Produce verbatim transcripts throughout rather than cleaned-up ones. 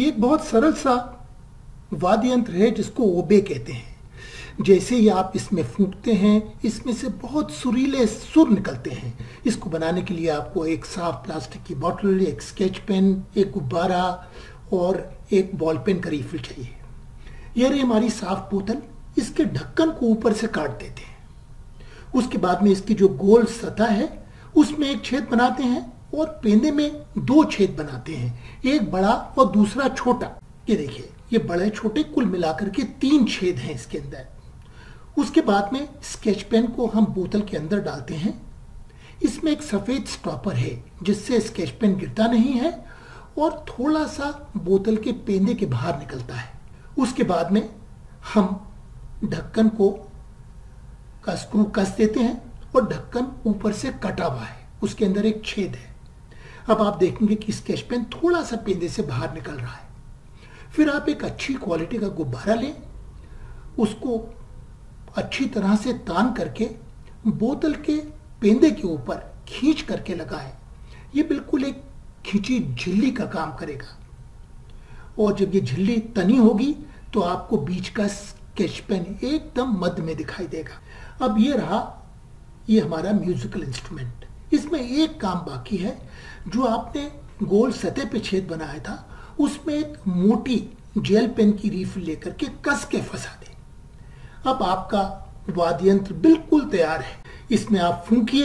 ये एक बहुत सरल सा वाद्य यंत्र है जिसको ओबे कहते हैं। जैसे ही आप इसमें फूंकते हैं, इसमें से बहुत सुरीले सुर निकलते हैं। इसको बनाने के लिए आपको एक साफ प्लास्टिक की बोतल, एक स्केच पेन, एक गुब्बारा और एक बॉल पेन का रिफिल चाहिए। यह रही हमारी साफ बोतल। इसके ढक्कन को ऊपर से काट देते हैं। उसके बाद में इसकी जो गोल सतह है उसमें एक छेद बनाते हैं और पेंदे में दो छेद बनाते हैं, एक बड़ा और दूसरा छोटा। ये देखिए, ये बड़े छोटे कुल मिलाकर के तीन छेद हैं इसके अंदर। उसके बाद में स्केच पेन को हम बोतल के अंदर डालते हैं। इसमें एक सफेद स्टॉपर है जिससे स्केच पेन गिरता नहीं है और थोड़ा सा बोतल के पेंदे के बाहर निकलता है। उसके बाद में हम ढक्कन को का स्क्रू कस देते हैं और ढक्कन ऊपर से कटा हुआ है, उसके अंदर एक छेद है। अब आप देखेंगे कि स्केच पेन थोड़ा सा पेंदे से बाहर निकल रहा है। फिर आप एक अच्छी क्वालिटी का गुब्बारा लें, उसको अच्छी तरह से तान करके बोतल के पेंदे के ऊपर खींच करके लगाएं। ये बिल्कुल एक खींची झिल्ली का काम करेगा और जब ये झिल्ली तनी होगी तो आपको बीच का स्केच पेन एकदम मध्य में दिखाई देगा। अब ये रहा ये हमारा म्यूजिकल इंस्ट्रूमेंट। इसमें एक काम बाकी है। जो आपने गोल सतह पे छेद बनाया था उसमें एक मोटी जेल पेन की रीफिल लेकर के कस के फंसा दें। अब आपका वाद्य यंत्र बिल्कुल तैयार है। इसमें आप फूंकिए,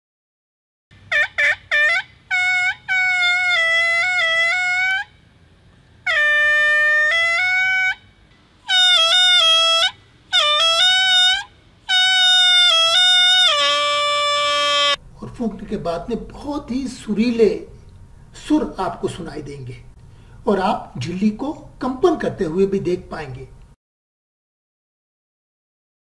और फूंकने के बाद में बहुत ही सुरीले सुर आपको सुनाई देंगे और आप झिल्ली को कंपन करते हुए भी देख पाएंगे।